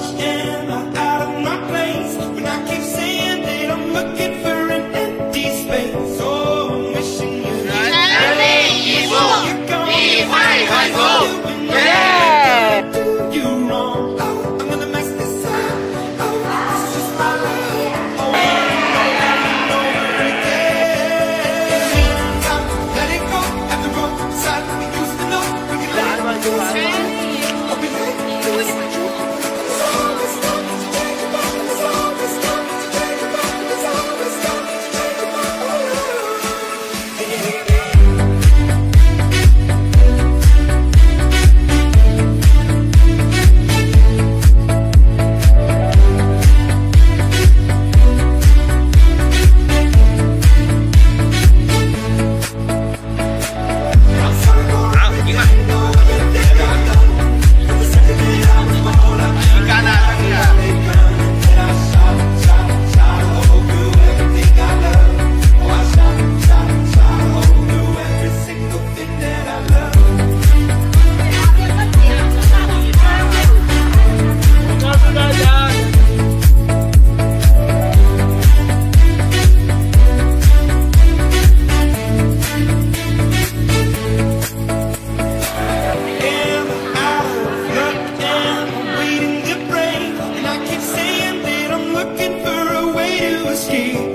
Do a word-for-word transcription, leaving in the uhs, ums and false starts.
am I out of my place when I keep saying that I'm looking for an empty space? Oh, I'm wishing you you're gone. Yeah. Do you wrong? Oh, I'm gonna mess this up. Oh, this is just my love. Oh, I'm over again. Stop, let it go. At the wrong side, we used to know we could let it go. Oh, we let it do it. There's always something to take about. There's always something to take about. There's always something to take about. Ski.